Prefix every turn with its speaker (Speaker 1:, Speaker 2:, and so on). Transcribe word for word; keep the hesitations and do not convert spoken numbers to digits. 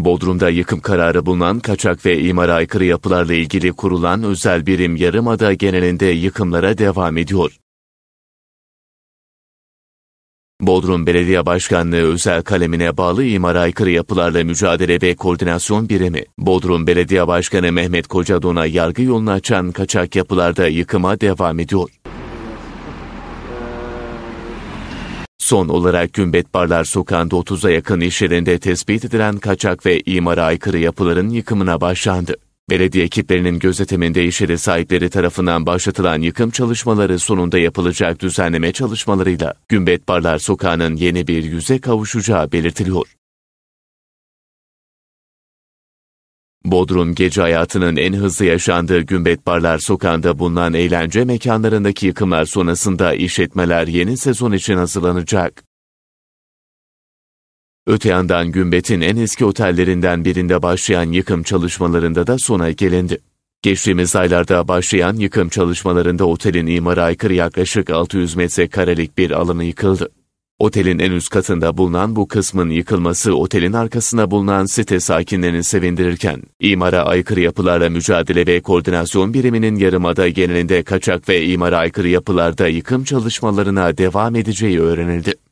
Speaker 1: Bodrum'da yıkım kararı bulunan kaçak ve imara aykırı yapılarla ilgili kurulan özel birim Yarımada genelinde yıkımlara devam ediyor. Bodrum Belediye Başkanlığı özel kalemine bağlı imara aykırı yapılarla mücadele ve koordinasyon birimi, Bodrum Belediye Başkanı Mehmet Kocadon'a yargı yolunu açan kaçak yapılarda yıkıma devam ediyor. Son olarak Gümbet Barlar Sokağı'nda otuza yakın iş yerinde tespit edilen kaçak ve imara aykırı yapıların yıkımına başlandı. Belediye ekiplerinin gözetiminde iş yeri sahipleri tarafından başlatılan yıkım çalışmaları sonunda yapılacak düzenleme çalışmalarıyla Gümbet Barlar Sokağı'nın yeni bir yüze kavuşacağı belirtiliyor. Bodrum gece hayatının en hızlı yaşandığı Gümbet Barlar Sokağı'nda bulunan eğlence mekanlarındaki yıkımlar sonrasında işletmeler yeni sezon için hazırlanacak. Öte yandan Gümbet'in en eski otellerinden birinde başlayan yıkım çalışmalarında da sona gelindi. Geçtiğimiz aylarda başlayan yıkım çalışmalarında otelin imara aykırı yaklaşık altı yüz metrekarelik bir alanı yıkıldı. Otelin en üst katında bulunan bu kısmın yıkılması otelin arkasında bulunan site sakinlerini sevindirirken, imara aykırı yapılarla mücadele ve koordinasyon biriminin Yarımada genelinde kaçak ve imara aykırı yapılarda yıkım çalışmalarına devam edeceği öğrenildi.